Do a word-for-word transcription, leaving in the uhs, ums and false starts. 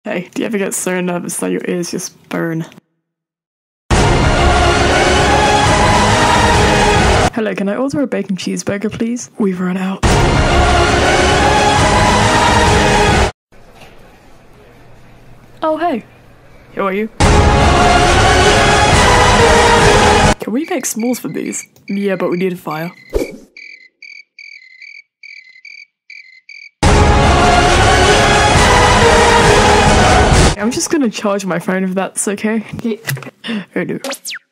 Hey, do you ever get so nervous that your ears just burn? Hello, can I order a bacon cheeseburger, please? We've run out. Oh, hey. Who are you? Can we make s'mores for these? Yeah, but we need a fire. I'm just gonna charge my phone if that's okay. Oh no.